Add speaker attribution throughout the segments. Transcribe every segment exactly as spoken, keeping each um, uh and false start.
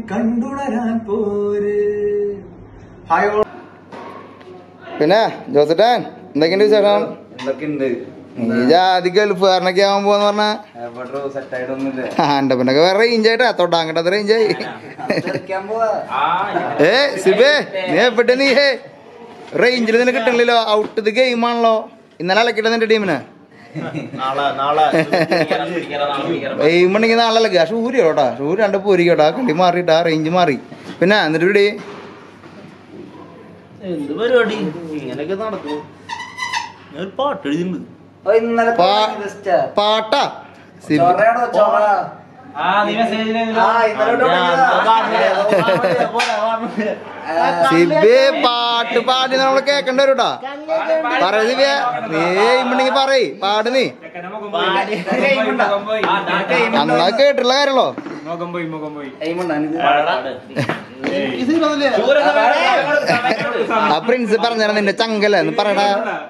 Speaker 1: കണ്ടുണരാൻ പോര്. Hi all.
Speaker 2: പിന്നെ ജോസേട്ടൻ എന്തൊക്കെയുണ്ട് വിശേഷം?
Speaker 3: എന്തൊക്കെയുണ്ട്?
Speaker 2: നീ ജാതി ഗൾഫുകാരനൊക്കെ ആവാൻ പോന്ന് പറഞ്ഞ എന്റെ പിന്നൊക്കെ വേറെ റേഞ്ച് ആയിട്ടാ തൊട്ടാങ്കട്ടത് റേഞ്ച് ആയി. ഏ സിബേ നീ എവിടെ നീ റേഞ്ചിൽ നിന്നെ കിട്ടണില്ലല്ലോ. ഔട്ട് ദി ഗെയിം ആണല്ലോ. ഇന്നലെ അലക്കിട്ട നിന്റെ ടീമിനെ എയിം ഉണ്ടെങ്കിൽ നാളെ അലക്കുക. ഷൂരിയോട്ടാ ഷൂര് രണ്ട് പോരിക്കോട്ടാ കണ്ടി മാറിയിട്ടാ റേഞ്ച് മാറി. പിന്നെ എന്നിട്ട് ഇവിടെ
Speaker 4: എന്ത് പരിപാടി ഇങ്ങനെയൊക്കെ നടക്കും. പാട്ട് എഴുതിണ്ട്
Speaker 2: പാട്ടാ സിബേ പാട്ട് പാടി നമ്മള് കേക്കണ്ട വരൂട്ടാ. പറ സിബിയ നീ ഇമ്മണ്ടെങ്കി പറയ് പാട് നീ. അന്നാ കേട്ടുള്ള കാര്യല്ലോ. ആ പ്രിൻസ് പറഞ്ഞാ നിന്റെ ചങ്കല എന്ന് പറയടാ.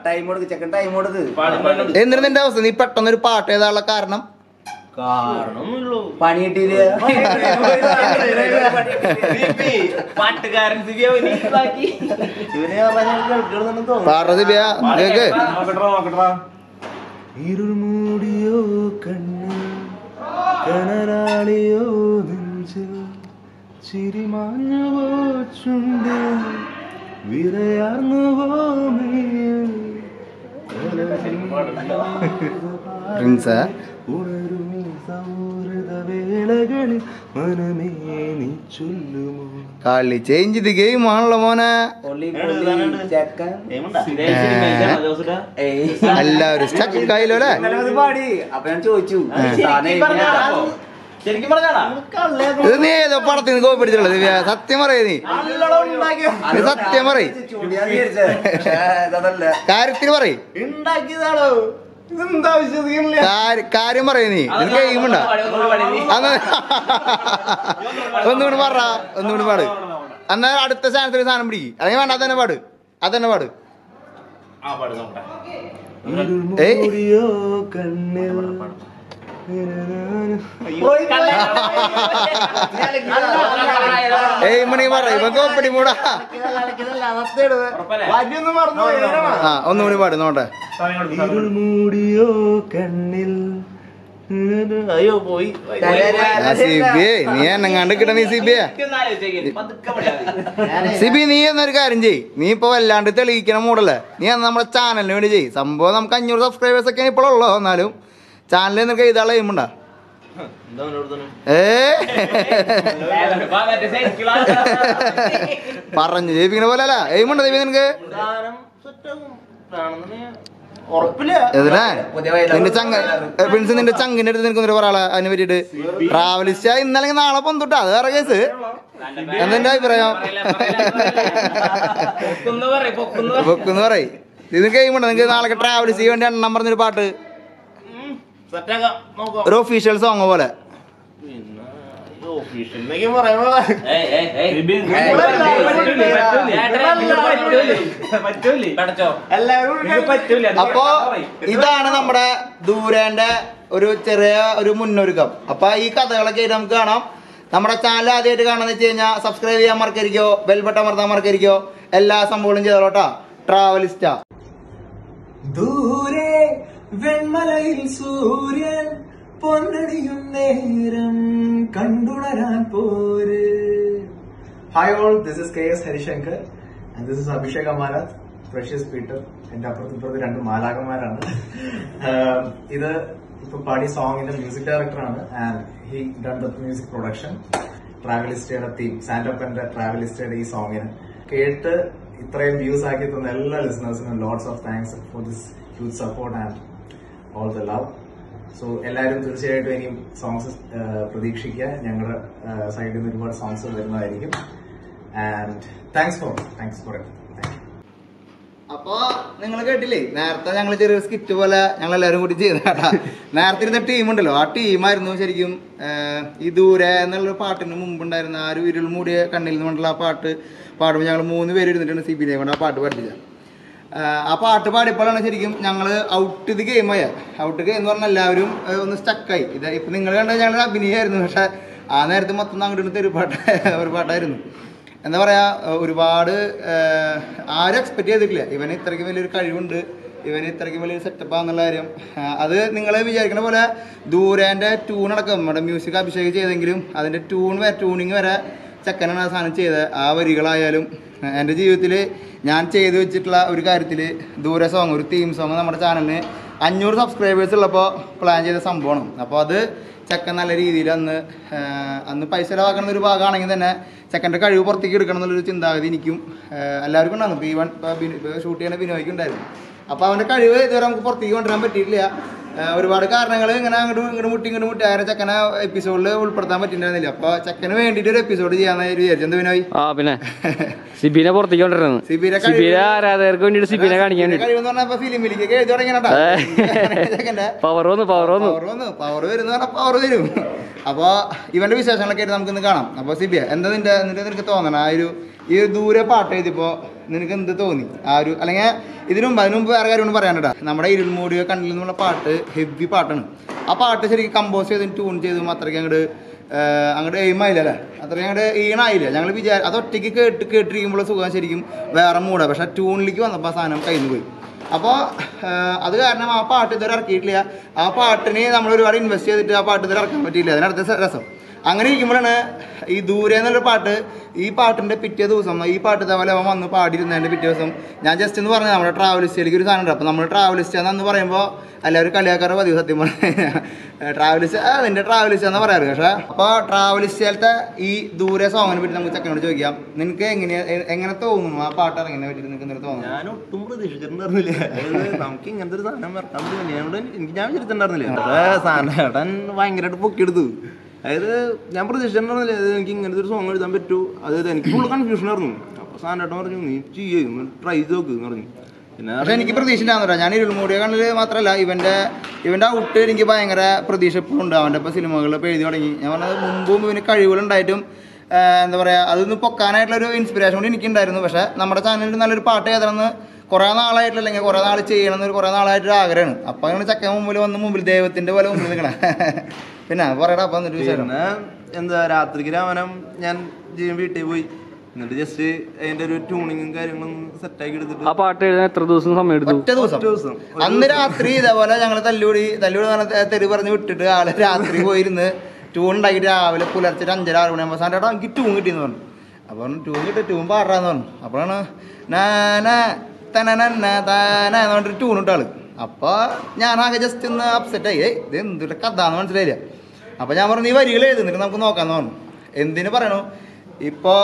Speaker 2: എന്നിട്ട് നിന്റെ അവസ്ഥ നീ പെട്ടെന്നൊരു പാട്ട് ഏതാനുള്ള കാരണം?
Speaker 3: പണി കിട്ടിയില്ല.
Speaker 2: പാട സിബിയ കേക്ക്.
Speaker 4: ഇരുൾമൂടിയോ കണ്ണ് കനലാളിയോ നെഞ്ച് ചിരിമാഞ്ഞുവോ ചുണ്ട് വിരയാർന്നുവോ
Speaker 2: പ്രിൻസ്
Speaker 4: ഉണരുമീ സൗഹൃദ വേളകളിൽ മനമേ നീ ചൊല്ലുമോ.
Speaker 2: കളി ചേഞ്ച് ഇത് ഗെയിം ആണല്ലോ മോനെ. എല്ലാവരും സ്റ്റക്കായില്ലോ അല്ലേ?
Speaker 3: പാടി അപ്പൊ ഞാൻ ചോദിച്ചു
Speaker 2: ഇത് നീ ഏതോ പടത്തിൽ നിന്ന് കോപ്പി അടിച്ചുള്ളത്. സത്യം പറയേ നീ സത്യം പറയ്. കാര്യത്തിന് പറയ്. കാര്യം പറയേ നീ. ഇത് ഗെയിമുണ്ടാ ഒന്നുകൂടി പറ ഒന്നുകൂടി പാട്. എന്നാ അടുത്ത സാധനത്തിന് സാധനം പിടിക്കും. അല്ലെങ്കിൽ വേണ്ട അതന്നെ പാട് അതന്നെ പാട്.
Speaker 4: ഇരുൾമൂടിയോ കണ്ണിൽ
Speaker 2: ഏയ് മണി പറ ഇപ്പൊ കോപ്പടി മൂടാ. ആ ഒന്നുകൂടി പാട് നോട്ടെ.
Speaker 4: ഇരുൾമൂടിയോ കണ്ണിൽ. അയ്യോ പോയി
Speaker 2: സിബിയെ നീ എന്നെങ്ങാണ്ട് കിട്ട. നീ സിബിയെ സിബി നീ എന്നൊരു കാര്യം ചെയ്യ്. നീ ഇപ്പൊ വല്ലാണ്ട് തെളിയിക്കണ മൂടല്ലേ. നീ എന്നാ നമ്മുടെ ചാനലിന് വേണ്ടി ചെയ്യ്. സംഭവം നമുക്ക് അഞ്ഞൂറ് സബ്സ്ക്രൈബേഴ്സ് ഒക്കെയാണ് ഇപ്പോഴുള്ളൂ. എന്നാലും ചാനലിൽ നിനക്ക് എഴുതാനുള്ള എയിമുണ്ടാ. ഏ പറഞ്ഞു ജയിപ്പിക്കണ പോലെ അല്ല എയിമുണ്ടോ ദേവി നിനക്ക്? നിന്റെ ചങ്ക പ്രിൻസ് നിന്റെ ചങ്കിന്റെ അടുത്ത് നിനക്ക് പറയാളെ അതിനെ പറ്റിട്ട്. ട്രാവലിസ്റ്റ് ഇന്നല്ലെങ്കിൽ നാളെ പൊന്തുട്ടാ അത് വേറെ കേസ്. എന്തെന്റെ അഭിപ്രായം? പൊക്കെന്ന് പറയും. ഇത് കഴിയുമ്പോണ്ട് നിങ്ങക്ക് നാളെ ട്രാവലിസ്റ്റ് ചെയ്യാൻ വേണ്ടി എണ്ണം പറഞ്ഞൊരു പാട്ട് ഒരു ഒഫീഷ്യൽ സോങ് പോലെ. അപ്പൊ ഇതാണ് നമ്മുടെ ദൂരേന്റെ ഒരു ചെറിയ ഒരു മുന്നൊരുക്കം. അപ്പൊ ഈ കഥകളൊക്കെ നമുക്ക് കാണാം. നമ്മുടെ ചാനൽ ആദ്യമായിട്ട് കാണാന്ന് വെച്ച് കഴിഞ്ഞാൽ സബ്സ്ക്രൈബ് ചെയ്യാൻ മറക്കരിക്കോ, ബെൽബട്ടൺ അമർത്താൻ മറക്കരിക്കോ. എല്ലാ സംഭവങ്ങളും ചെയ്തോട്ടാ. ട്രാവലിസ്റ്റാ.
Speaker 1: ദൂരെ വെൺമലയിൽ സൂര്യൻ പൊന്നടിയും നേരം കണ്ടുണരാൻ പോര്. Hi all, this is K S Harishankar and this is Abhishek Amarath, precious Peter. എന്റെ അപ്പുറത്ത് ഇപ്പുറത്ത് രണ്ട് മാലാകന്മാരാണ്. ഇത് ഇപ്പൊ പാടി സോങ്ങിന്റെ മ്യൂസിക് ഡയറക്ടറാണ് and he done the music production. ട്രാവലിസ്റ്റയുടെ തീം സാന്റോപ്പന്റെ ട്രാവലിസ്റ്റയുടെ ഈ സോങ്ങിന് കേട്ട് ഇത്രയും വ്യൂസ് ആക്കി തന്ന എല്ലാ ലിസണേഴ്സിനും lots of thanks for this huge support and all the love. So എല്ലാവരും തീർച്ചയായിട്ടും ഇനിയും സോങ്സ് പ്രതീക്ഷിക്കുക. ഞങ്ങളുടെ സൈഡിൽ നിന്ന് ഒരുപാട് സോങ്സ് വരുന്നതായിരിക്കും. And thanks for thanks for it.
Speaker 2: അപ്പൊ നിങ്ങൾ കേട്ടില്ലേ നേരത്തെ ഞങ്ങൾ ചെറിയൊരു സ്കിറ്റ് പോലെ ഞങ്ങൾ എല്ലാവരും കൂടി ചെയ്തേട്ടാ. നേരത്തെ ഇരുന്ന ടീമുണ്ടല്ലോ ആ ടീമായിരുന്നു ശരിക്കും ഈ ദൂരെ എന്നുള്ളൊരു പാട്ടിന് മുമ്പുണ്ടായിരുന്ന ആ ഒരു ഇരുൾ മൂടിയ കണ്ണിൽ നിന്നുള്ള ആ പാട്ട് പാടുമ്പോൾ ഞങ്ങൾ മൂന്ന് പേര് ഇരുന്നിട്ടുണ്ട് സിബിനെ കൊണ്ട് ആ പാട്ട് പഠിപ്പിച്ചത്. ആ പാട്ട് പാടിയപ്പോഴാണ് ശരിക്കും ഞങ്ങൾ ഔട്ട് ദി ഗെയിമായ ഔട്ട് ഗെയിം എന്ന് പറഞ്ഞാൽ എല്ലാവരും ഒന്ന് സ്റ്റക്കായി. ഇത് ഇപ്പം നിങ്ങൾ കണ്ടത് ഞങ്ങളുടെ അഭിനയമായിരുന്നു. പക്ഷെ ആ നേരത്തെ മൊത്തം അങ്ങോട്ട് ഒരു പാട്ട് ഒരു പാട്ടായിരുന്നു. എന്താ പറയുക, ഒരുപാട് ആരും എക്സ്പെക്ട് ചെയ്തിട്ടില്ല ഇവന് ഇത്രയ്ക്ക് വലിയൊരു കഴിവുണ്ട്, ഇവന് ഇത്രയ്ക്ക് വലിയൊരു സെറ്റപ്പാന്നുള്ള കാര്യം. അത് നിങ്ങൾ വിചാരിക്കുന്ന പോലെ ദൂരേൻ്റെ ട്യൂണടക്കം നമ്മുടെ മ്യൂസിക് അഭിഷേകം ചെയ്തെങ്കിലും അതിൻ്റെ ട്യൂൺ വരെ ട്യൂണിങ് വരെ ചെക്കനാണ് ആ സാധനം ചെയ്തത്. ആ വരികളായാലും എൻ്റെ ജീവിതത്തിൽ ഞാൻ ചെയ്തു വെച്ചിട്ടുള്ള ഒരു കാര്യത്തിൽ ദൂരെ സോങ്, ഒരു തീം സോങ് നമ്മുടെ ചാനലിന് അഞ്ഞൂറ് സബ്സ്ക്രൈബേഴ്സ് ഉള്ളപ്പോൾ പ്ലാൻ ചെയ്ത സംഭവമാണ്. അപ്പോൾ അത് ചെക്കൻ നല്ല രീതിയിൽ അന്ന് അന്ന് പൈസ ചിലവാക്കുന്ന ഒരു ഭാഗമാണെങ്കിൽ തന്നെ ചെക്കൻ്റെ കഴിവ് പുറത്തേക്ക് എടുക്കണം എന്നുള്ളൊരു ചിന്താഗതി എനിക്കും എല്ലാവർക്കും ഉണ്ടായിരുന്നു. ഇപ്പോൾ ഈവൻ ഇപ്പോൾ ഷൂട്ട് ചെയ്യുന്ന ബിനോയ്ക്കും ഉണ്ടായിരുന്നു. അപ്പോൾ അവൻ്റെ കഴിവ് ഇതുവരെ നമുക്ക് പുറത്തേക്ക് കൊണ്ടുവരാൻ പറ്റിയിട്ടില്ല. ഒരുപാട് കാരണങ്ങൾ ഇങ്ങനെ അങ്ങോട്ട് ഇങ്ങോട്ട് മുട്ടി ഇങ്ങോട്ട് മുട്ടി അങ്ങനെ ചെക്കനെ എപ്പിസോഡിൽ ഉൾപ്പെടുത്താൻ പറ്റിയിട്ടുണ്ടായിരുന്നില്ല. അപ്പോൾ ചെക്കന് വേണ്ടിയിട്ട് ഒരു എപ്പിസോഡ് ചെയ്യാന്ന് വിചാരിച്ചു. എന്ത് ബിനോയ്?
Speaker 5: ആ പിന്നെ സിബിനെ പുറത്തേക്ക് കൊണ്ടുവരുന്നത്, സിബിനെ ആരാധകർക്ക് വേണ്ടിയിട്ട് സിബിനെ കാണിക്കാൻ വേണ്ടി
Speaker 2: കഴിവെന്ന് പറഞ്ഞാൽ ഫിലിമിലേക്ക് എഴുതി തുടങ്ങിയാ
Speaker 5: പവർ വന്നു പവർ വന്നു
Speaker 2: പവർ വന്നു പവർ വരും പറഞ്ഞാൽ പവർ വരും. അപ്പോൾ ഇവന്റെ വിശേഷങ്ങളൊക്കെ ആയിട്ട് നമുക്കിന്ന് കാണാം. അപ്പോൾ സിബിയ, എന്താ നിന്റെ എന്നിട്ട് നിനക്ക് തോന്നണം ആ ഒരു ഈ ദൂരെ പാട്ട് എഴുതിയപ്പോൾ നിനക്ക് എന്ത് തോന്നി? ആ ഒരു അല്ലെങ്കിൽ ഇതിനു മുമ്പ് അതിനു മുമ്പ് വേറെ കാര്യം കൊണ്ട് പറയാനട്ടാ, നമ്മുടെ ഇരുൾമൂടിയോ കണ്ണിൽ നിന്നുള്ള പാട്ട് ഹെവി പാട്ടാണ്. ആ പാട്ട് ശരിക്കും കമ്പോസ് ചെയ്ത് ട്യൂൺ ചെയ്തും അത്രയ്ക്ക് അങ്ങോട്ട് അങ്ങോട്ട് എയിമായില്ലല്ലേ, അത്രയും അങ്ങോട്ട് ഈണായില്ല. ഞങ്ങൾ വിചാര അത് ഒറ്റയ്ക്ക് കേട്ട് കേട്ടിരിക്കുമ്പോൾ സുഖം ശരിക്കും വേറെ മൂടാണ്. പക്ഷേ ട്യൂണിലേക്ക് വന്നപ്പോൾ ആ സാധനം കയ്യിൽ നിന്ന് പോയി. അപ്പോൾ അത് കാരണം ആ പാട്ട് ഇതുവരെ ഇറക്കിയിട്ടില്ല. ആ പാട്ടിന് നമ്മൾ ഒരുപാട് ഇൻവെസ്റ്റ് ചെയ്തിട്ട് ആ പാട്ട് ഇതുവരെ ഇറക്കാൻ പറ്റിയില്ല. അതിനടുത്ത രസം അങ്ങനെ ഇരിക്കുമ്പോഴാണ് ഈ ദൂരെ എന്നുള്ളൊരു പാട്ട്. ഈ പാട്ടിൻ്റെ പിറ്റേ ദിവസം ഈ പാട്ട് ഇതേപോലെ അവൻ വന്ന് പാടിയിരുന്നതിൻ്റെ പിറ്റേ ദിവസം ഞാൻ ജസ്റ്റ് എന്ന് പറഞ്ഞാൽ നമ്മുടെ ട്രാവലിസ്റ്റിലേക്ക് ഒരു സാധനം ഉണ്ട്. അപ്പോൾ നമ്മൾ ട്രാവലിസ്റ്റ് എന്ന് പറയുമ്പോൾ എല്ലാവരും കളിയാക്കാറ് പതിവ്. സത്യം പറഞ്ഞാൽ ട്രാവലിസ്റ്റ് അതിൻ്റെ ട്രാവലിസ്റ്റ് എന്ന് പറയാറ്. പക്ഷേ അപ്പോൾ ട്രാവലിസ്റ്റിലത്തെ ഈ ദൂരെ സോങ്ങിനെ പറ്റി നമുക്ക് ചെക്കനോട് ചോദിക്കാം. നിനക്ക് എങ്ങനെ എങ്ങനെ തോന്നുന്നു ആ പാട്ട് ഇറങ്ങിനെ പറ്റി നിനക്ക് എന്തെങ്കിലും തോന്നുന്നു?
Speaker 4: ഞാൻ ഒട്ടും പ്രതീക്ഷിച്ചിട്ടുണ്ടായിരുന്നില്ല. അതായത് നമുക്ക് ഇങ്ങനത്തെ ഒരു സാധനം ഇറക്കാൻ പറ്റില്ല. എനിക്ക് ഞാൻ വിചാരിച്ചിട്ടുണ്ടായിരുന്നില്ല. സാധനം ഏട്ടൻ ഭയങ്കരമായിട്ട് പൊക്കിയെടുത്തു. അതായത് ഞാൻ പ്രതീക്ഷിച്ചിട്ടുണ്ടായിരുന്നില്ല എനിക്ക് ഇങ്ങനത്തെ ഒരു സോങ് എഴുതാൻ പറ്റൂ. അതായത് എനിക്ക് ഫുള്ള് കൺഫ്യൂഷൻ ആയിരുന്നു. അപ്പോൾ സാധനമായിട്ട് പറഞ്ഞു നീ ചെയ്യും ട്രൈ ചെയ്ത് നോക്ക് എന്ന് പറഞ്ഞു. പിന്നെ
Speaker 2: പക്ഷെ എനിക്ക് പ്രതീക്ഷ ഉണ്ടാകുന്നില്ല. ഞാൻ ഇരുൾമൂടിയ കണ്ണിൽ മാത്രമല്ല ഇവൻ്റെ ഇവൻ്റെ ഔട്ട് എനിക്ക് ഭയങ്കര പ്രതീക്ഷ ഇപ്പോൾ ഉണ്ട്. അവൻ്റെ ഇപ്പോൾ സിനിമകളിൽ എഴുതി തുടങ്ങി. ഞാൻ പറഞ്ഞത് മുമ്പും ഇവന് കഴിവുകളുണ്ടായിട്ടും എന്താ പറയുക അതൊന്ന് പൊക്കാനായിട്ടുള്ളൊരു ഇൻസ്പിറേഷൻ കൊണ്ട് എനിക്കുണ്ടായിരുന്നു. പക്ഷേ നമ്മുടെ ചാനലിൽ നല്ലൊരു പാട്ട് ഏതാണെന്ന് കുറേ നാളായിട്ടില്ല, അല്ലെങ്കിൽ കുറേ നാൾ ചെയ്യണം എന്നൊരു കുറേ നാളായിട്ടൊരു ആഗ്രഹമാണ്. അപ്പം അങ്ങനെ ചക്ക മുമ്പിൽ വന്ന് മുമ്പിൽ ദൈവത്തിൻ്റെ പോലെ മുമ്പിൽ നിൽക്കണം. പിന്നെ പറയടാ അപ്പം എന്നിട്ട് വിശേഷം
Speaker 4: എന്താ രാത്രിക്ക് രാമനം ഞാൻ ജീവൻ വീട്ടിൽ പോയി എന്നിട്ട് ജസ്റ്റ് അതിന്റെ ഒരു ട്യൂണിങ്ങും കാര്യങ്ങളും സെറ്റാക്കി എടുത്തിട്ട്
Speaker 5: ആ പാട്ട് എഴുതാൻ എത്ര ദിവസം സമയം എടുത്തു?
Speaker 2: ഒറ്റ ദിവസം. അന്ന് രാത്രി ഇതേപോലെ ഞങ്ങൾ തല്ലൂടി തല്ലൂടി തെറി പറഞ്ഞ് വിട്ടിട്ട് ആള് രാത്രി പോയിരുന്ന് ട്യൂൺ ഉണ്ടാക്കിയിട്ട് രാവിലെ പുലർച്ചെ അഞ്ചര ആറ് മണിയാകുമ്പോൾ സാറിൻ്റെ എനിക്ക് ട്യൂൺ കിട്ടിയെന്ന് പറഞ്ഞു. അപ്പോൾ ട്യൂൺ കിട്ടി ട്യൂൺ പാടാന്ന് പറഞ്ഞു. അപ്പോഴാണ് നാന തനന താന എന്ന് പറഞ്ഞിട്ട് ട്യൂൺ ഇട്ടാള്. അപ്പോൾ ഞാനാകെ ജസ്റ്റ് ഒന്ന് അപ്സെറ്റ് ആയി. ഇത് എന്തൊരു കഥ എന്ന് മനസ്സിലായില്ല. അപ്പോൾ ഞാൻ പറഞ്ഞു നീ വരികൾ എഴുതുന്നിട്ട് നമുക്ക് നോക്കാമെന്ന് പറഞ്ഞു. എന്തിനു പറയണു, ഇപ്പോൾ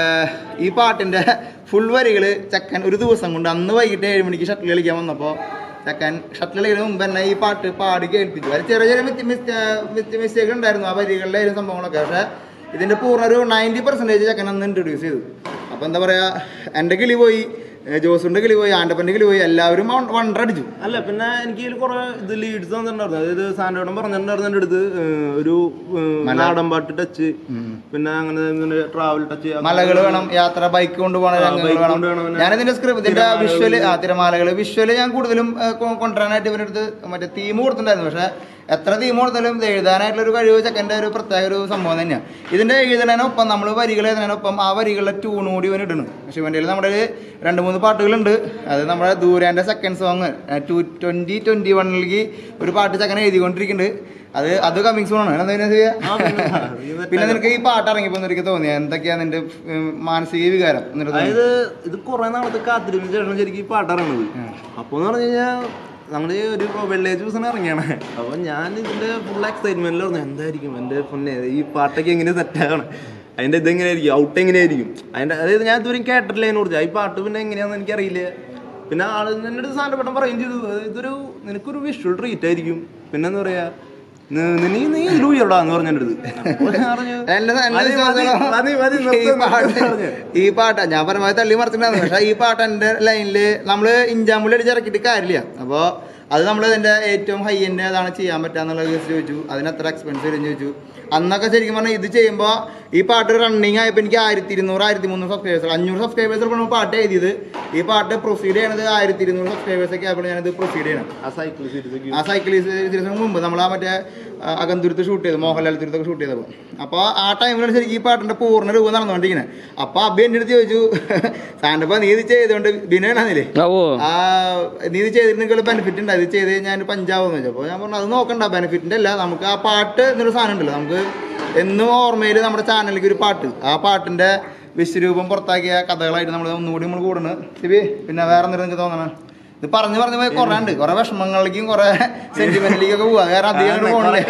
Speaker 2: ഈ പാട്ടിൻ്റെ ഫുൾ വരികൾ ചെക്കൻ ഒരു ദിവസം കൊണ്ട് അന്ന് വൈകിട്ട് ഏഴ് മണിക്ക് ഷട്ടിൽ കളിക്കാൻ വന്നപ്പോൾ ചെക്കൻ ഷട്ടിൽ കളിക്കുന്ന മുമ്പ് തന്നെ ഈ പാട്ട് പാടി കേൾപ്പിച്ചു. അത് ചെറിയ ചെറിയ മിസ്റ്റേക്ക് ഉണ്ടായിരുന്നു ആ വരികളിലെ സംഭവങ്ങളൊക്കെ. പക്ഷേ ഇതിൻ്റെ പൂർണ്ണ ഒരു നയൻറ്റി പെർസെൻറ്റേജ് ചെക്കൻ അന്ന് ഇൻട്രൊഡ്യൂസ് ചെയ്തു. അപ്പോൾ എന്താ പറയുക, എൻ്റെ കിളി പോയി, ജോസുന്റെ കിളി പോയി, ആൻ്റപ്പൻ്റെ കിളി പോയി, എല്ലാവരും വണ്ടർ അടിച്ചു.
Speaker 4: അല്ല പിന്നെ എനിക്ക് ഇതിൽ കുറെ ഇത് ലീഡ്സ് തന്നിട്ടുണ്ടായിരുന്നു. അതായത് സാൻഡോടം പറഞ്ഞിട്ടുണ്ടായിരുന്നു എൻ്റെ അടുത്ത് ഒരു നാടൻ പാട്ട് ടച്ച്, പിന്നെ അങ്ങനെ ട്രാവൽ ടച്ച്,
Speaker 2: മലകൾ വേണം, യാത്ര, ബൈക്ക് കൊണ്ടുപോകണം, വേണം. ഞാനിതിന്റെ സ്ക്രിപ്റ്റ് ഇതിന്റെ വിഷ്വല് ആ തിരമാലകള് വിഷ്വല് ഞാൻ കൂടുതലും കൊണ്ടുവരാനായിട്ട് ഇവരുടെ അടുത്ത് മറ്റേ തീം കൊടുത്തിട്ടുണ്ടായിരുന്നു. പക്ഷെ എത്ര തീം കൊടുത്താലും ഇത് എഴുതാനായിട്ടുള്ള ഒരു കഴിവ് ചെക്കൻ്റെ ഒരു പ്രത്യേക ഒരു സംഭവം തന്നെയാണ്. ഇതിന്റെ എഴുതുന്നതിനൊപ്പം നമ്മൾ വരികൾ എഴുതുന്നതിനൊപ്പം ആ വരികളുടെ ട്യൂൺ കൂടി ഇവൻ ഇടുന്നു. പക്ഷെ ഇവൻ്റെ നമ്മുടെ രണ്ട് മൂന്ന് പാട്ടുകളുണ്ട്. അത് നമ്മുടെ ദൂരേൻ്റെ second song two twenty twenty വണ്ണിലേക്ക് ഒരു പാട്ട് ചെക്കൻ എഴുതിക്കൊണ്ടിരിക്കുന്നുണ്ട്. അത് അത് കമ്മിങ് സോൺ ആണ്. എന്താ ചെയ്യാ? പിന്നെ നിനക്ക് ഈ പാട്ട് ഇറങ്ങിയപ്പോൾ നിനക്ക് തോന്നിയ എന്തൊക്കെയാ നിന്റെ മാനസിക വികാരം?
Speaker 4: അതായത് ഇത് കുറെ നാളത്തെ കാത്തിരിപ്പിന് ശേഷം ശരിക്കും ഈ പാട്ട് ഇറങ്ങുന്നത്. അപ്പൊ എന്ന് പറഞ്ഞു കഴിഞ്ഞാൽ നമ്മള് ഒരു വെള്ളിയാഴ്ച ദിവസം ഇറങ്ങിയാണ്. അപ്പൊ ഞാൻ ഇതിന്റെ ഫുൾ എക്സൈറ്റ്മെന്റിൽ പറഞ്ഞു എന്തായിരിക്കും എന്റെ പൊന്നെ ഈ പാട്ടൊക്കെ എങ്ങനെ സെറ്റാകണം, അതിന്റെ ഇതെങ്ങനെയായിരിക്കും, ഔട്ട് എങ്ങനെയായിരിക്കും, അതിന്റെ അതായത് ഞാൻ ഇതുവരെയും കേട്ടിട്ടില്ല അതിനെ കുറിച്ച്. ഈ പാട്ട് പിന്നെ എങ്ങനെയാണെന്ന് എനിക്കറിയില്ല. പിന്നെ ആള് എൻ്റെ അടുത്ത് സാധനപ്പെട്ട പറയും ചെയ്തു ഇതൊരു നിനക്കൊരു വിഷ്വൽ ട്രീറ്റ് ആയിരിക്കും, പിന്നെ എന്താ പറയാ നീ നീ ലൂയടാന്ന് പറഞ്ഞ അടുത്ത്.
Speaker 2: ഈ പാട്ട് ഞാൻ പരമാവധി തള്ളി മറിച്ചിട്ടുണ്ടായിരുന്നു. പക്ഷെ ഈ പാട്ട് എൻ്റെ ലൈനില് നമ്മള് ഇഞ്ചാമ്പുള്ളി അടിച്ച് ഇറക്കിയിട്ട് കാര്യമില്ല. അപ്പോൾ അത് നമ്മൾ ഇതിൻ്റെ ഏറ്റവും ഹൈ എൻഡ് ഏതാണ് ചെയ്യാൻ പറ്റുക എന്നുള്ള കേസ് ചോദിച്ചു. അതിന് എത്ര എക്സ്പെൻസ് വരും ചോദിച്ചു. അന്നൊക്കെ ശരിക്കും പറഞ്ഞാൽ ഇത് ചെയ്യുമ്പോൾ ഈ പാട്ട് റണ്ണിങ് ആയപ്പോൾ എനിക്ക് ആയിരത്തി ഇരുന്നൂറ് ആയിരത്തി മുന്നൂറ് സബ്സ്ക്രൈബേഴ്സ് അഞ്ഞൂറ് സബ്സ്ക്രൈബേഴ്സ് നമ്മൾ പാട്ട് എഴുതിയത് ഈ പാട്ട് പ്രൊസീഡ് ചെയ്യണത് ആയിരത്തി ഇരുന്നൂറ് സബ്സ്ക്രൈബേഴ്സ് ഒക്കെ ആയപ്പോൾ ഞാനത് പ്രൊസീഡ് ചെയ്യണം.
Speaker 4: ആ സൈക്കിൾ സീരീസ്
Speaker 2: ആ സൈക്കിൾ സീരീസിന് മുമ്പ് നമ്മൾ ആ മറ്റേ അകന്തുരുത്ത് ഷൂട്ട് ചെയ്തു, മോഹൻലാൽ തുരുത്തൊക്കെ ഷൂട്ട് ചെയ്തപ്പോൾ. അപ്പോൾ ആ ടൈമിലാണ് ശരിക്കും ഈ പാട്ടിൻ്റെ പൂർണ്ണ രൂപം നടന്നുകൊണ്ടിരിക്കുന്നത്. അപ്പോൾ അബി എൻ്റെ അടുത്ത് ചോദിച്ചു, സാറിൻ്റെ നീ ഇത് ചെയ്തുകൊണ്ട് ബിനേണാന്നില്ലേ ആ നീ ഇത് ചെയ്തിട്ട് ബെനിഫിറ്റ് ഉണ്ട്, ഇത് ചെയ്ത് ഞാൻ പഞ്ചാബെന്ന് വെച്ചു. അപ്പോൾ ഞാൻ പറഞ്ഞു അത് നോക്കണ്ട, ബെനിഫിറ്റിൻ്റെ അല്ല, നമുക്ക് ആ പാട്ട് എന്നൊരു സാധനം ഉണ്ടല്ലോ, നമുക്ക് എന്നും ഓർമ്മയിൽ നമ്മുടെ ചാനലിലേക്ക് ഒരു പാട്ട്, ആ പാട്ടിൻ്റെ വിശ്വരൂപം പുറത്താക്കിയ കഥകളായിട്ട് നമ്മൾ ഒന്നുകൂടി നമ്മൾ കൂടുന്നു. സിബി പിന്നെ വേറെ എന്തെങ്കിലും നിങ്ങൾക്ക് തോന്നണം? ഇത് പറഞ്ഞു പറഞ്ഞു പോയി കുറേ ഉണ്ട്, കുറെ വിഷമങ്ങളിലേക്കും കുറെ സെന്റിമെന്റിലേക്കൊക്കെ പോവാ, കാരണം അധികം പോകണേ.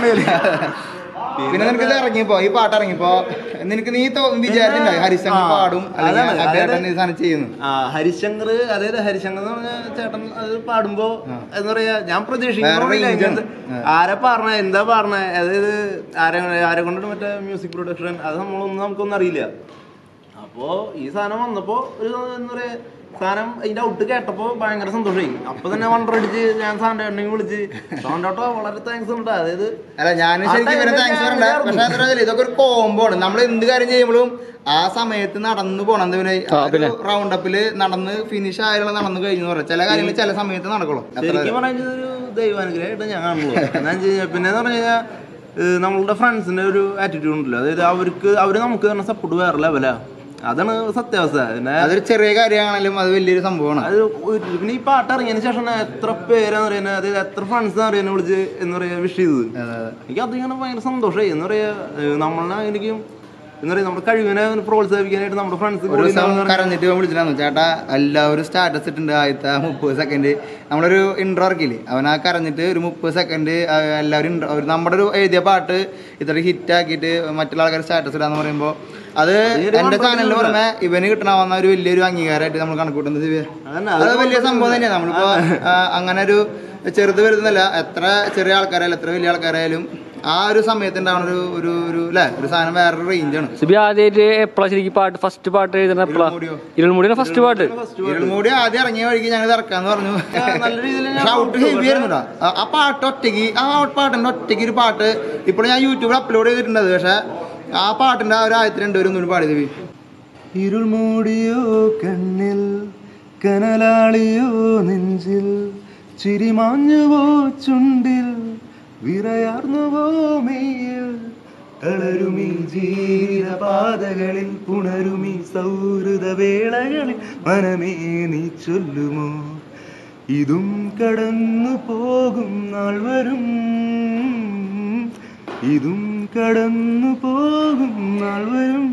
Speaker 2: പിന്നെ നിനക്ക് ഇത് ഇറങ്ങിയപ്പോ ഈ പാട്ട് ഇറങ്ങിയപ്പോ നിനക്ക് നീ വിചാരിച്ചിട്ടുണ്ടായി ഹരിശങ്കർ പാടും അല്ലെങ്കിൽ ചെയ്യുന്നു?
Speaker 4: ഹരിശങ്കർ, അതായത് ഹരിശങ്കർ എന്ന് പറഞ്ഞ ചേട്ടൻ അത് പാടുമ്പോ എന്താ പറയാ, ഞാൻ പ്രതീക്ഷിക്കുന്നില്ല ആരെ പറഞ്ഞ എന്താ പറഞ്ഞ, അതായത് ആരെ ആരെ കൊണ്ടിട്ട് മറ്റേ മ്യൂസിക് പ്രൊഡക്ഷൻ അത് നമ്മളൊന്നും നമുക്കൊന്നും അറിയില്ല. അപ്പോ ഈ സാധനം വന്നപ്പോ ഒരു എന്താ പറയാ സാധനം അതിന്റെ ഔട്ട് കേട്ടപ്പോ ഭയങ്കര സന്തോഷമായി. അപ്പൊ തന്നെ വണ്ടർ അടിച്ച് ഞാൻ സാറിന്റെ എണ്ണെങ്കിൽ വിളിച്ച് സോണ്ടോട്ടോ വളരെ താങ്ക്സ് ഉണ്ട്. അതായത്
Speaker 2: അല്ല ഞാൻ ശരിക്കും താങ്ക്സ് പറയണ്ട, പക്ഷെ എന്താ ഇതൊക്കെ ഒരു കോംബോ ആണ്. നമ്മൾ എന്ത് കാര്യം ചെയ്യുമ്പോഴും ആ സമയത്ത് നടന്നു പോണം. എന്താ റൗണ്ട് അപ്പില് നടന്ന് ഫിനിഷ് ആയാലും നടന്നു കഴിഞ്ഞു പറയാം. ചില കാര്യങ്ങൾ ചില സമയത്ത് നടക്കുള്ളൂ.
Speaker 4: ശരിക്കും പറഞ്ഞാൽ ഒരു ദൈവാനുഗ്രഹമായിട്ട് ഞാൻ കാണുള്ളൂ. എന്താ വെച്ച് കഴിഞ്ഞാൽ പിന്നെ എന്ന് പറഞ്ഞു കഴിഞ്ഞാൽ നമ്മളുടെ ഫ്രണ്ട്സിന്റെ ഒരു ആറ്റിറ്റ്യൂഡ് ഉണ്ടല്ലോ, അതായത് അവർക്ക് അവര് നമുക്ക് തന്നെ സപ്പോർട്ട് വേറെ ലെവലാ. അതാണ് സത്യാവസ്ഥ.
Speaker 2: അതൊരു ചെറിയ കാര്യമാണെങ്കിലും അത് വലിയൊരു സംഭവമാണ്.
Speaker 4: അത് പിന്നെ ഈ പാട്ട് ഇറങ്ങിയതിന് ശേഷം എത്ര പേരാന്ന് പറയുന്നത്, അതായത് എത്ര ഫ്രണ്ട്സ് അറിയാൻ വിളിച്ച് എന്ന് പറയാ വിഷ് ചെയ്തത്. എനിക്ക് അതിങ്ങനെ ഭയങ്കര സന്തോഷമായി. എന്ന് പറയാ നമ്മളെ എനിക്കും എന്താ പറയാ നമ്മുടെ കഴിവിനെ പ്രോത്സാഹിപ്പിക്കാനായിട്ട് നമ്മുടെ ഫ്രണ്ട്സ്
Speaker 2: കരഞ്ഞിട്ട് വിളിച്ചിട്ടായിരുന്നു, ചേട്ടാ എല്ലാവരും സ്റ്റാറ്റസ് ഇട്ടുണ്ട് ആദ്യത്തെ മുപ്പത് സെക്കൻഡ് നമ്മളൊരു ഇൻട്രോ ഇറക്കില്ലേ, അവൻ ആ കരഞ്ഞിട്ട് ഒരു മുപ്പത് സെക്കൻഡ് എല്ലാവരും നമ്മുടെ ഒരു എഴുതിയ പാട്ട് ഇത്ര ഹിറ്റ് ആക്കിയിട്ട് മറ്റുള്ള ആൾക്കാർ സ്റ്റാറ്റസ് ഇടാന്ന് പറയുമ്പോൾ അത് എന്റെ ചാനലിന് പുറമെ ഇവന് കിട്ടണമെന്ന ഒരു വലിയൊരു അംഗീകാരമായിട്ട് നമ്മൾ കണക്കൂട്ടുന്നത്. അത് വലിയ സംഭവം തന്നെയാണ്. നമ്മളിപ്പോ അങ്ങനെ ഒരു ചെറുത് വരുന്നല്ല, എത്ര ചെറിയ ആൾക്കാരായാലും എത്ര വലിയ ആൾക്കാരായാലും ആ ഒരു സമയത്ത് ഉണ്ടാവുന്ന ഒരു ഒരു ഒരു അല്ലെ ഒരു സാധനം വേറൊരു റേഞ്ചാണ്.
Speaker 5: ആദ്യമായിട്ട് എപ്പോഴാ ശരിക്കും പാട്ട് ഫസ്റ്റ് പാട്ട് എഴുതുന്ന ഇരുൾമൂടിയാണ് ഫസ്റ്റ് പാട്ട്.
Speaker 2: ഇരുൾമൂടി ആദ്യം ഇറങ്ങിയ വഴിക്ക് ഞങ്ങൾ ഇറക്കാന്ന് പറഞ്ഞു. നല്ല രീതിയിൽ ഷൗട്ട് ഹെവി ആയിരുന്നു ആ പാട്ട്. ഒറ്റയ്ക്ക് ആ പാട്ടിന്റെ ഒറ്റയ്ക്ക് ഒരു പാട്ട് ഇപ്പോൾ ഞാൻ യൂട്യൂബിൽ അപ്ലോഡ് ചെയ്തിട്ടുണ്ട്. പക്ഷെ ആ പാട്ടിന്റെ ആ ഒരു ആയിരത്തി രണ്ടുപേരും പാടിയത്.
Speaker 4: ഇരുൾ മൂടിയോ കണ്ണിൽ കനലാളിയോ നെഞ്ചിൽ ചിരിമാഞ്ഞുവോ ചുണ്ടിൽ വിറയാർന്നുവോ മെയ്യിൽ തളരുമീ ജീവിതപാതകളിൽ പുണരുമീ സൗഹൃദ വേളകളിൽ മനമേ നീ ചൊല്ലുമോ ഇതും കടന്നു പോകും നാൾ വരും, ഇതും കടന്നു പോകും നാൾ വരും.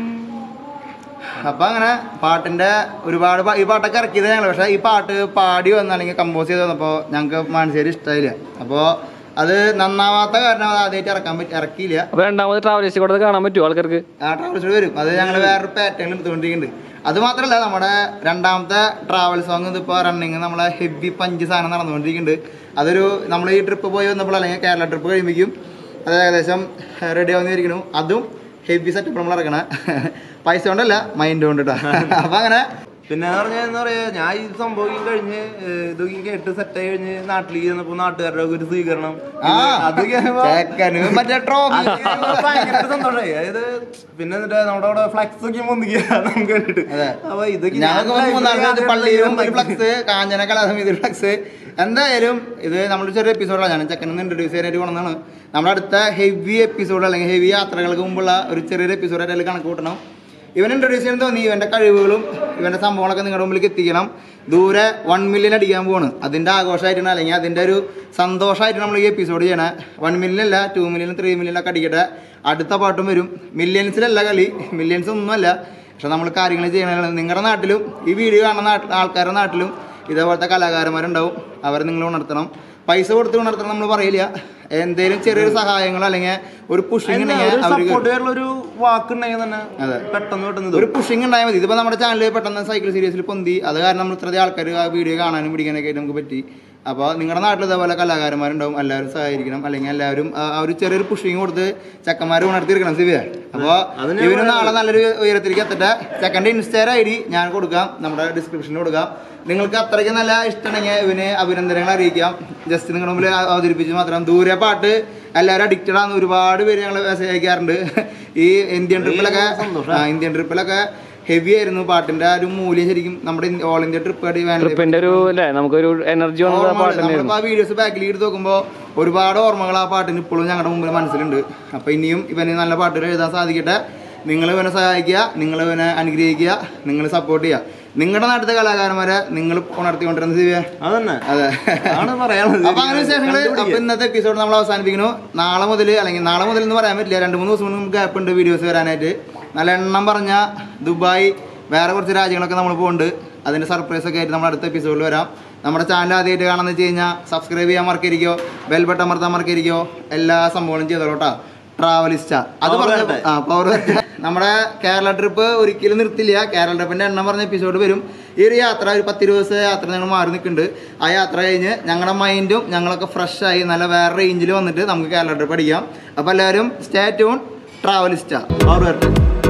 Speaker 2: അപ്പൊ അങ്ങനെ പാട്ടിന്റെ ഒരുപാട് ഈ പാട്ടൊക്കെ ഇറക്കിയത് ഞങ്ങൾ. പക്ഷെ ഈ പാട്ട് പാടി വന്ന അല്ലെങ്കിൽ കമ്പോസ് ചെയ്ത് വന്നപ്പോൾ ഞങ്ങൾക്ക് മനസ്സിൽ ഇഷ്ടമായില്ല. അപ്പോൾ അത് നന്നാവാത്ത കാരണം അത് ആദ്യമായിട്ട് ഇറക്കാൻ പറ്റി ഇറക്കിയില്ല.
Speaker 5: അപ്പൊ രണ്ടാമത് ട്രാവലേഴ്സ് കൂടെ കാണാൻ പറ്റുമോ ആൾക്കാർക്ക്?
Speaker 2: ആ ട്രാവൽസ് വരും. അത് ഞങ്ങൾ വേറൊരു പാറ്റേണിൽ എടുത്തുകൊണ്ടിരിക്കുന്നുണ്ട്. അത് മാത്രമല്ല നമ്മുടെ രണ്ടാമത്തെ ട്രാവൽ സോങ് ഇതിപ്പോൾ റണ്ണിങ് നമ്മളെ ഹെവി പഞ്ച് സാധനം നടന്നുകൊണ്ടിരിക്കുന്നുണ്ട്. അതൊരു നമ്മൾ ഈ ട്രിപ്പ് പോയി വന്നപ്പോൾ അല്ലെങ്കിൽ കേരള ട്രിപ്പ് കഴിയുമ്പോഴേക്കും അത് ഏകദേശം റെഡി ആവുന്നിരിക്കുന്നു. അതും ഹെവി സെറ്റപ്പ് നമ്മൾ ഇറക്കണം. പൈസ കൊണ്ടല്ല മൈൻഡ് കൊണ്ടിട്ടാ. അപ്പൊ അങ്ങനെ
Speaker 4: പിന്നെ പറഞ്ഞാൽ എന്താ പറയാ, ഞാൻ ഈ സംഭവം കഴിഞ്ഞ് ഇത് കേട്ട് സെറ്റായി കഴിഞ്ഞ് നാട്ടിലേക്ക് ചെന്നപ്പോ നാട്ടുകാരുടെ ഒരു സ്വീകരണം
Speaker 2: മറ്റേ ട്രോഫി
Speaker 4: ഭയങ്കര സന്തോഷമായി. അതായത് പിന്നെ എന്നിട്ട് നമ്മുടെ അവിടെ ഫ്ലക്സ് ഒക്കെ പൊന്തിക്കുക നമുക്ക് വേണ്ടിട്ട്. അപ്പൊ ഇതൊക്കെ
Speaker 2: പള്ളിയിലും ഒരു ഫ്ലക്സ്, കാഞ്ഞന കലാസമിതി ഫ്ലക്സ്. എന്തായാലും ഇത് നമ്മുടെ ചെറിയ എപ്പിസോഡാണ്. ഞാൻ ചെക്കനൊന്ന് ഇൻട്രൊഡ്യൂസ് ചെയ്യാനായിട്ട് കൊണ്ടാണ്. നമ്മുടെ അടുത്ത ഹെവി എപ്പിസോഡ് അല്ലെങ്കിൽ ഹെവി യാത്രകൾക്ക് മുമ്പുള്ള ഒരു ചെറിയൊരു എപ്പിസോഡായിട്ട് അതിൽ കണക്ക് കൂട്ടണം. ഇവൻ ഇൻട്രൊഡ്യൂസ് ചെയ്യാൻ തോന്നി ഇവന്റെ കഴിവുകളും ഇവന്റെ സംഭവങ്ങളൊക്കെ നിങ്ങളുടെ മുമ്പിലേക്ക് എത്തിക്കണം. ദൂരെ വൺ മില്യൺ അടിക്കാൻ പോവാണ്. അതിന്റെ ആഘോഷമായിട്ടാണ് അല്ലെങ്കിൽ അതിന്റെ ഒരു സന്തോഷമായിട്ട് നമ്മൾ ഈ എപ്പിസോഡ് ചെയ്യണേ. വൺ മില്യൺ അല്ല, ടു മില്യൺ ത്രീ മില്യൺ ഒക്കെ അടിക്കട്ടെ. അടുത്ത പാട്ടും വരും. മില്യൺസിലല്ല കളി, മില്യൺസ് ഒന്നുമല്ല. പക്ഷെ നമ്മൾ കാര്യങ്ങൾ ചെയ്യണ നിങ്ങളുടെ നാട്ടിലും ഈ വീഡിയോ കാണുന്ന ആൾക്കാരുടെ നാട്ടിലും ഇതേപോലത്തെ കലാകാരന്മാരുണ്ടാവും. അവരെ നിങ്ങൾ ഉണർത്തണം. പൈസ കൊടുത്ത് ഉണർത്തണം നമ്മൾ പറയില്ല. എന്തേലും ചെറിയൊരു സഹായങ്ങളോ അല്ലെങ്കിൽ ഒരു പുഷിങ്
Speaker 4: ഒരു വാക്കുണ്ടെങ്കിൽ തന്നെ പെട്ടെന്ന്
Speaker 2: ഒരു പുഷിങ് ഉണ്ടായാൽ മതി. ഇതിപ്പോൾ നമ്മുടെ ചാനലിൽ പെട്ടെന്ന് സൈക്കിൾ സീരീസിൽ പൊന്തി. അത് കാരണം നമ്മൾ ഇത്രയും ആൾക്കാർ ആ വീഡിയോ കാണാനും പിടിക്കാനൊക്കെ ആയിട്ട് നമുക്ക് പറ്റി. അപ്പോൾ നിങ്ങളുടെ നാട്ടിൽ ഇതേപോലെ കലാകാരന്മാരുണ്ടാവും. എല്ലാവരും സഹായിക്കണം. അല്ലെങ്കിൽ എല്ലാവരും ആ ഒരു ചെറിയൊരു പുഷിങ് കൊടുത്ത് ചെക്കന്മാർ ഉണർത്തിയിരിക്കണം സിവിയ. അപ്പോൾ ഇവന് നാളെ നല്ലൊരു ഉയരത്തിലേക്ക് എത്തട്ടെ. ചെക്കൻ്റെ ഇൻസ്റ്റാ ഐ ഡി ഞാൻ കൊടുക്കാം, നമ്മുടെ ഡിസ്ക്രിപ്ഷനിൽ കൊടുക്കാം. നിങ്ങൾക്ക് അത്രയ്ക്ക് നല്ല ഇഷ്ടമാണെങ്കിൽ ഇവന് അഭിനന്ദനങ്ങൾ അറിയിക്കാം. ജസ്റ്റ് നിങ്ങളുടെ മുമ്പിൽ അവതരിപ്പിച്ച് മാത്രം. ദൂരെ പാട്ട് എല്ലാവരും അഡിക്റ്റഡ് ആണെന്ന് ഒരുപാട് പേര് ഞങ്ങൾ മെസ്സേജ് അയക്കാറുണ്ട്. ഈ ഇന്ത്യൻ ട്രിപ്പിലൊക്കെ ഇന്ത്യൻ ട്രിപ്പിലൊക്കെ ഹെവി ആയിരുന്നു പാട്ടിന്റെ ആ ഒരു മൂല്യം. ശരിക്കും നമ്മുടെ ഓൾ ഇന്ത്യ ട്രിപ്പ്
Speaker 5: നമുക്കൊരു എനർജി
Speaker 2: ആ വീഡിയോസ് ബാക്കിൽ എടുത്ത് നോക്കുമ്പോൾ ഒരുപാട് ഓർമ്മകൾ ആ പാട്ടിന് ഇപ്പോഴും ഞങ്ങളുടെ മുമ്പിൽ മനസ്സിലുണ്ട്. അപ്പൊ ഇനിയും ഇവന് നല്ല പാട്ടുകൾ എഴുതാൻ സാധിക്കട്ടെ. നിങ്ങൾ ഇവനെ സഹായിക്കുക, നിങ്ങൾ ഇവനെ അനുഗ്രഹിക്കുക, നിങ്ങൾ സപ്പോർട്ട് ചെയ്യുക. നിങ്ങളുടെ നാട്ടിലത്തെ കലാകാരന്മാരെ നിങ്ങൾ ഉണർത്തിക്കൊണ്ടിരുന്ന ദിവ്യ
Speaker 4: അതന്നെ
Speaker 2: അതെ
Speaker 4: പറയാനുള്ളത്.
Speaker 2: അപ്പൊ അങ്ങനെ വിശേഷങ്ങള്. അപ്പൊ ഇന്നത്തെ എപ്പിസോഡ് നമ്മൾ അവസാനിപ്പിക്കുന്നു. നാളെ മുതൽ അല്ലെങ്കിൽ നാളെ മുതൽ എന്ന് പറയാൻ പറ്റില്ല, രണ്ട് മൂന്ന് ദിവസം മുന്നേ നമുക്ക് ഗ്യാപ്പ് ഉണ്ട് വീഡിയോസ് വരാനായിട്ട്. നല്ല എണ്ണം പറഞ്ഞ ദുബായ് വേറെ കുറച്ച് രാജ്യങ്ങളൊക്കെ നമ്മൾ പോകുന്നുണ്ട്. അതിന്റെ സർപ്രൈസ് ഒക്കെ ആയിട്ട് നമ്മൾ അടുത്ത എപ്പിസോഡിൽ വരാം. നമ്മുടെ ചാനൽ ആദ്യമായിട്ട് കാണാന്ന് വെച്ച് കഴിഞ്ഞാൽ സബ്സ്ക്രൈബ് ചെയ്യാൻ മറക്കരിക്കോ, ബെൽ ബട്ടൺ അമർത്താൻ മറക്കരിക്കോ, എല്ലാ സംഭവങ്ങളും ചെയ്തോളൂട്ടാ. ട്രാവലിസ്റ്റ അത് പറഞ്ഞ ആ പവർ നമ്മുടെ കേരള ട്രിപ്പ് ഒരിക്കലും നിർത്തില്ല. കേരള ട്രിപ്പിന്റെ എണ്ണം പറഞ്ഞ എപ്പിസോഡ് വരും. ഈ ഒരു യാത്ര ഒരു പത്തിരുപത് ദിവസം യാത്ര ഞങ്ങൾ മാറി നിൽക്കുന്നുണ്ട്. ആ യാത്ര കഴിഞ്ഞ് ഞങ്ങളുടെ മൈൻഡും ഞങ്ങളൊക്കെ ഫ്രഷ് ആയി നല്ല വേറെ റേഞ്ചിൽ വന്നിട്ട് നമുക്ക് കേരള ട്രിപ്പ് അടിക്കാം. അപ്പോൾ എല്ലാവരും സ്റ്റേ ട്യൂൺ. ട്രാവലിസ്റ്റ പവർ വരട്ടെ.